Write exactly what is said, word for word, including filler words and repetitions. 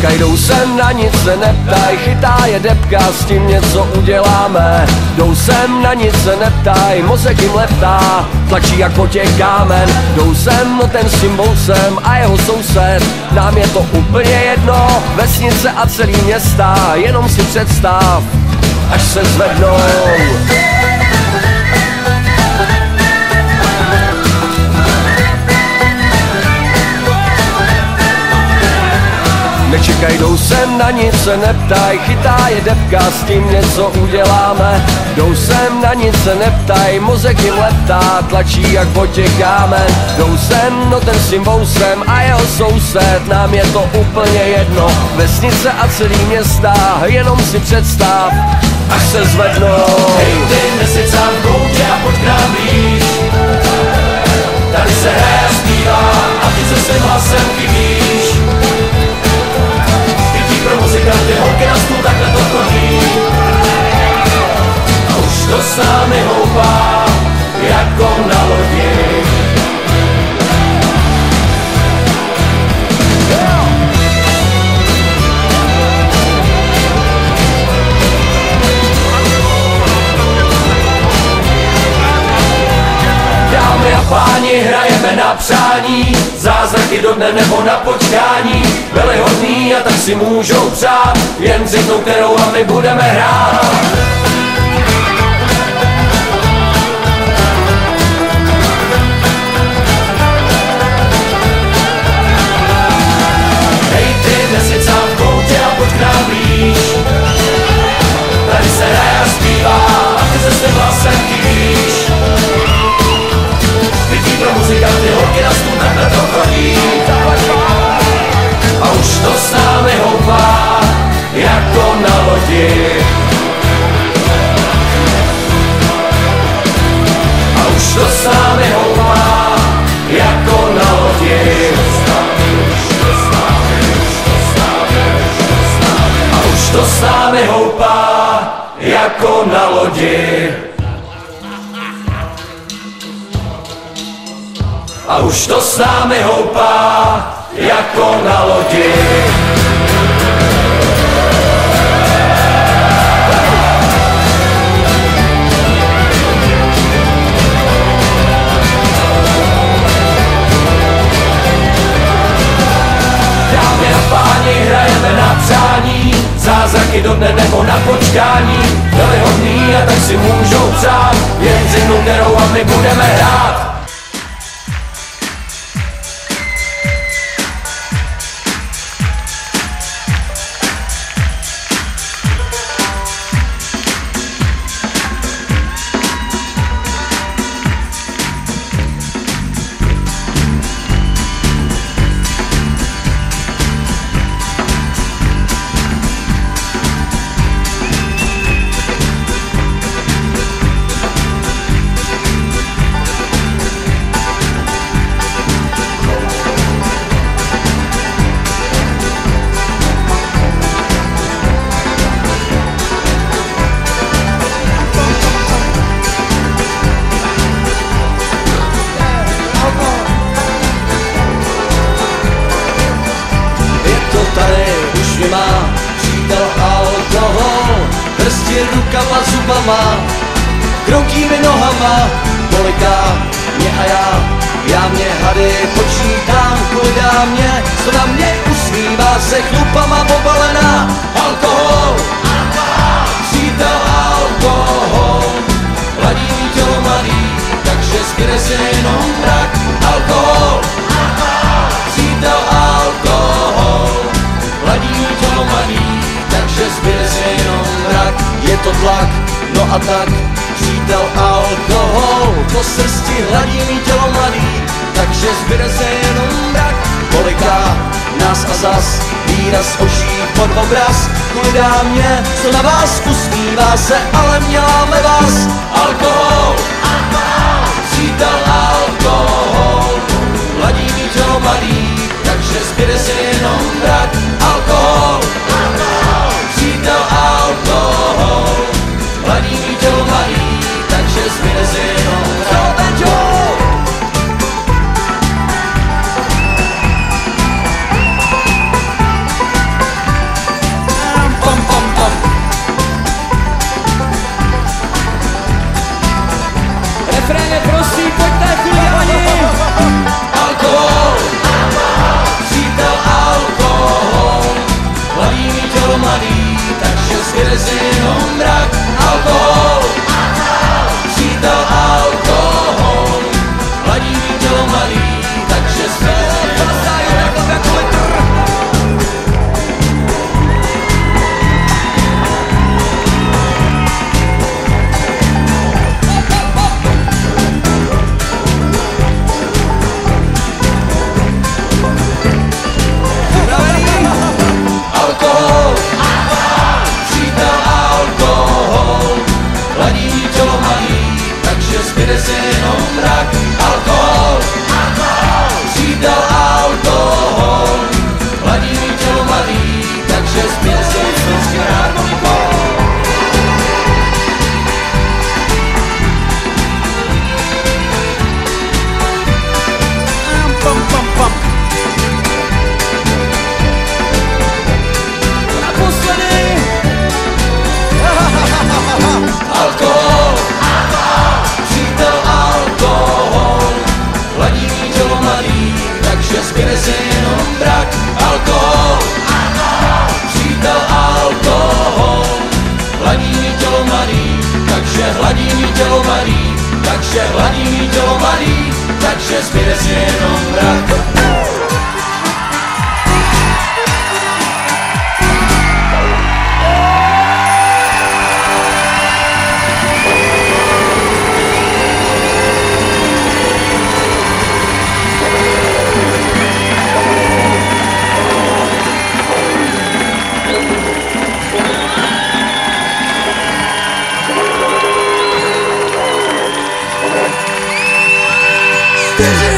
Nečekaj, jdou sem, na nic se neptaj, chytá je depka, s tím něco uděláme. Jdou sem, na nic se neptaj, mozek jim leptá, tlačí jako těch kámen. Jdou sem, no ten s tím bousem a jeho soused, nám je to úplně jedno. Vesnice a celý města, jenom si představ, až se zvednou. Nečekaj, jdou sem, na nic se neptaj, chytá je depka, s tím něco uděláme. Jdou sem, na nic se neptaj, mozek jim leptá, tlačí jak po těch kámen. Jdou sem, no ten s tím vousem a jeho soused, nám je to úplně jedno. Vesnice a celý města, jenom si představ, až se zvednou. Hej ty, neseď sám v koutě a pojď k nám blíž. Tady se hraje a zpívá a ty se svým hlasem chybíš. Pro muzikanty holky na stůl, takhle to chodí. A už to s námi houpá, jako na lodi. Dámy a páni, hrajeme na přání, zázraky do dne nebo na počkání. Byli hodní a tak si můžou přát, jen řeknou, kterou a my budeme hrát. Hej ty, neseď sám v koutě a pojď k nám blíž. Tady se hraje a zpívá a ty se svým hlasem chybíš. Pro muzikanty holky na stůl, takhle to chodí. A už to s námi houpá, jako na lodi. A už to s námi houpá, jako na lodi. A už to s námi houpá, jako na lodi. A už to s námi houpá, jako na lodi. Dámy a páni, hrajeme na přání, zázraky do dne nebo na počkání. Byli hodní a tak si můžou přát, jen řeknou, kterou a my budeme hrát. rukama, zubama, kroutí mi nohama, poliká mě a já, já mě hady počítám, kvůli dámě, co na mě usmívá se chlupama pobalená. Alkohol, přítel alkohol, hladí mi tělo mladý, takže zbyde se jenom mrak. Alkohol, přítel alkohol, hladí mi tělo mladý, takže zbyde se jenom mrak. Je to tlak, no a tak, přítel alkohol, po srsti hladí mi tělo mladý, takže zbyde se jenom mrak. Poliká nás a zas, výraz očí pod obraz, kvůli dámě, co na vás usmívá se, ale měláme vás. Alkohol, přítel alkohol, hladí mi tělo mladý, takže zbyde se jenom mrak. Alkohol, přítel alkohol, hladí mi tělo mladý, takže zbyde se jenom mrak. zbyde si jenom mrak. Alkohol, přítel alkohol, hladí mý tělo malý, takže zbyde si jenom mrak. Alkohol, přítel alkohol, hladí mý tělo malý, takže zbyde si jenom mrak. Alkohol, přítel alkohol, hladí mý tělo malý, takže zbyde si jenom mrak. Alkohol, přítel alkohol, hladí mý tělo malý, takže zbyde si jenom mrak. Alkohol, přítel alkohol, hladí mý tělo malý, takže hladí mý tělo malý, takže hladí mý tělo malý, takže zbyde si jenom mrak. This is